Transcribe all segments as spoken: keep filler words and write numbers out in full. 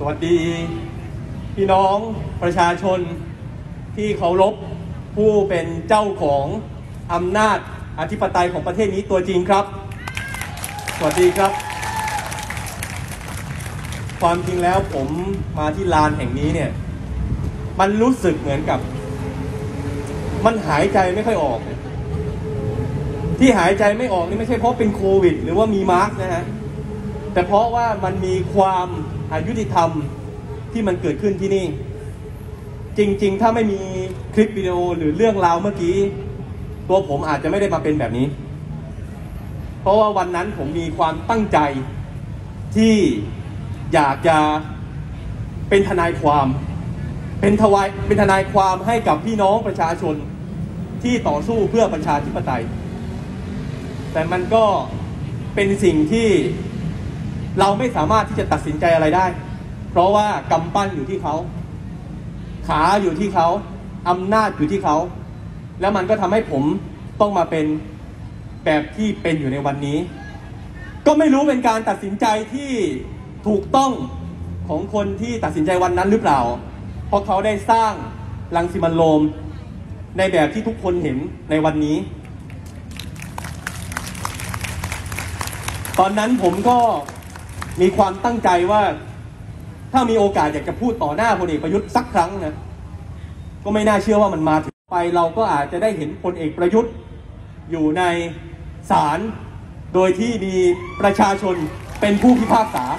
วัสดีพี่น้องประชาชนที่เคารพผู้เป็นเจ้าของอำนาจอธิปไตยของประเทศนี้ตัวจริงครับสวัสดีครับความจริงแล้วผมมาที่ลานแห่งนี้เนี่ยมันรู้สึกเหมือนกับมันหายใจไม่ค่อยออกที่หายใจไม่ออกนี่ไม่ใช่เพราะเป็นโควิดหรือว่ามีมาร์กนะฮะแต่เพราะว่ามันมีความอายุติธรรมที่มันเกิดขึ้นที่นี่จริงๆถ้าไม่มีคลิปวิดีโอหรือเรื่องราวเมื่อกี้ตัวผมอาจจะไม่ได้มาเป็นแบบนี้เพราะว่าวันนั้นผมมีความตั้งใจที่อยากจะเป็นทนายความเป็นทวายเป็นทนายความให้กับพี่น้องประชาชนที่ต่อสู้เพื่อประชาธิปไตยแต่มันก็เป็นสิ่งที่เราไม่สามารถที่จะตัดสินใจอะไรได้เพราะว่ากำปั้นอยู่ที่เขาขาอยู่ที่เขาอำนาจอยู่ที่เขาแล้วมันก็ทำให้ผมต้องมาเป็นแบบที่เป็นอยู่ในวันนี้ก็ไม่รู้เป็นการตัดสินใจที่ถูกต้องของคนที่ตัดสินใจวันนั้นหรือเปล่าเพราะเขาได้สร้างรังสิมันต์โรมในแบบที่ทุกคนเห็นในวันนี้ตอนนั้นผมก็มีความตั้งใจว่าถ้ามีโอกาสอยากจะพูดต่อหน้าพลเอกประยุทธ์สักครั้งนะก็ไม่น่าเชื่อว่ามันมาถึงไปเราก็อาจจะได้เห็นพลเอกประยุทธ์อยู่ในศาลโดยที่มีประชาชนเป็นผู้พิพากษา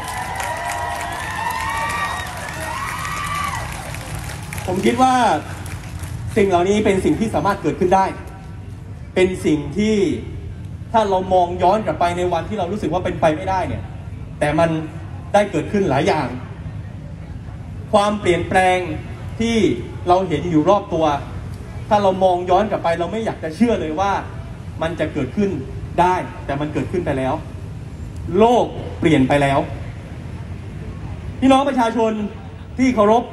ผมคิดว่าสิ่งเหล่านี้เป็นสิ่งที่สามารถเกิดขึ้นได้เป็นสิ่งที่ถ้าเรามองย้อนกลับไปในวันที่เรารู้สึกว่าเป็นไปไม่ได้เนี่ยแต่มันได้เกิดขึ้นหลายอย่างความเปลี่ยนแปลงที่เราเห็นอยู่รอบตัวถ้าเรามองย้อนกลับไปเราไม่อยากจะเชื่อเลยว่ามันจะเกิดขึ้นได้แต่มันเกิดขึ้นไปแล้วโลกเปลี่ยนไปแล้วพี่น้องประชาชนที่เคารพ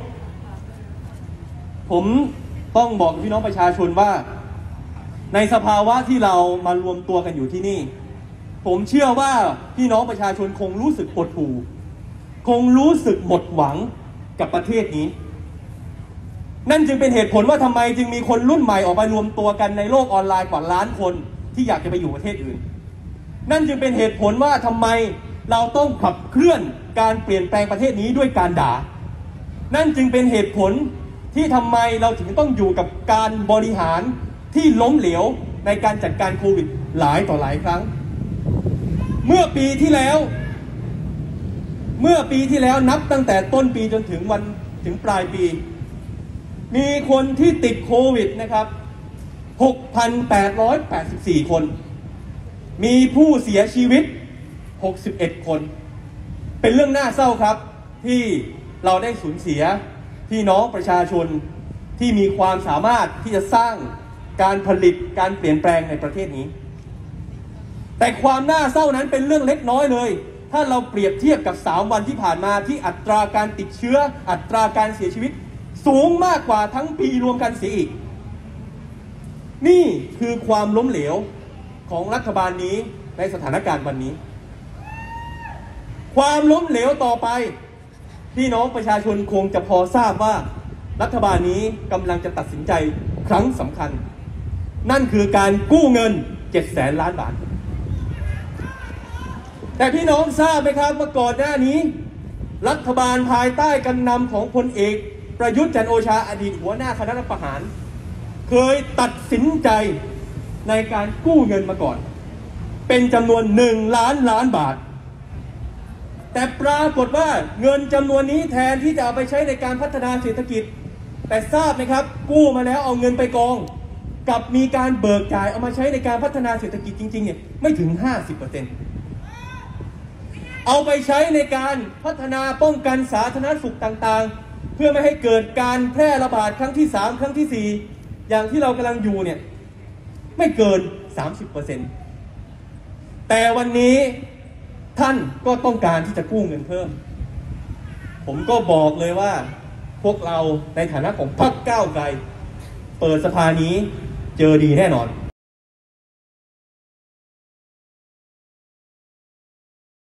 ผมต้องบอกพี่น้องประชาชนว่าในสภาวะที่เรามารวมตัวกันอยู่ที่นี่ผมเชื่อว่าพี่น้องประชาชนคงรู้สึกหดหู่คงรู้สึกหมดหวังกับประเทศนี้นั่นจึงเป็นเหตุผลว่าทำไมจึงมีคนรุ่นใหม่ออกไปรวมตัวกันในโลกออนไลน์กว่าล้านคนที่อยากจะไปอยู่ประเทศอื่นนั่นจึงเป็นเหตุผลว่าทำไมเราต้องขับเคลื่อนการเปลี่ยนแปลงประเทศนี้ด้วยการด่านั่นจึงเป็นเหตุผลที่ทำไมเราถึงต้องอยู่กับการบริหารที่ล้มเหลวในการจัดการโควิดหลายต่อหลายครั้งเมื่อปีที่แล้วเมื่อปีที่แล้วนับตั้งแต่ต้นปีจนถึงวันถึงปลายปีมีคนที่ติดโควิดนะครับ หกพันแปดร้อยแปดสิบสี่ คนมีผู้เสียชีวิตหกสิบเอ็ดคนเป็นเรื่องน่าเศร้าครับที่เราได้สูญเสียพี่น้องประชาชนที่มีความสามารถที่จะสร้างการผลิตการเปลี่ยนแปลงในประเทศนี้แต่ความน่าเศร้านั้นเป็นเรื่องเล็กน้อยเลยถ้าเราเปรียบเทียบกับสามวันที่ผ่านมาที่อัตราการติดเชื้ออัตราการเสียชีวิตสูงมากกว่าทั้งปีรวมกันเสียอีกนี่คือความล้มเหลวของรัฐบาลนี้ในสถานการณ์วันนี้ความล้มเหลวต่อไปพี่น้องประชาชนคงจะพอทราบว่ารัฐบาลนี้กำลังจะตัดสินใจครั้งสำคัญนั่นคือการกู้เงินเจ็ดแสนล้านบาทแต่พี่น้องทราบไหมครับว่าก่อนหน้านี้รัฐบาลภายใต้การนำของพลเอกประยุทธ์จันทร์โอชาอดีตหัวหน้าคณะรัฐประหารเคยตัดสินใจในการกู้เงินมาก่อนเป็นจำนวนหนึ่งล้านล้านบาทแต่ปรากฏว่าเงินจำนวนนี้แทนที่จะเอาไปใช้ในการพัฒนาเศรษฐกิจแต่ทราบไหมครับกู้มาแล้วเอาเงินไปกองกับมีการเบิกจ่ายเอามาใช้ในการพัฒนาเศรษฐกิจจริงๆเนี่ยไม่ถึง ห้าสิบเปอร์เซ็นต์ เอาไปใช้ในการพัฒนาป้องกันสาธารณสุขต่างๆเพื่อไม่ให้เกิดการแพร่ระบาดครั้งที่สามครั้งที่สี่อย่างที่เรากำลังอยู่เนี่ยไม่เกิน สามสิบเปอร์เซ็นต์ แต่วันนี้ท่านก็ต้องการที่จะกู้เงินเพิ่มผมก็บอกเลยว่าพวกเราในฐานะของพรรคก้าวไกลเปิดสภานี้เจอดีแน่นอน